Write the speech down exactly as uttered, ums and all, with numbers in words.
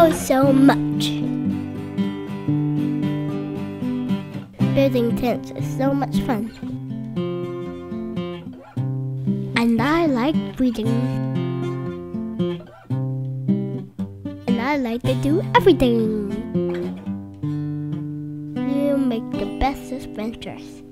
so, so much. Building tents is so much fun. And I like reading. And I like to do everything. You make the best adventures.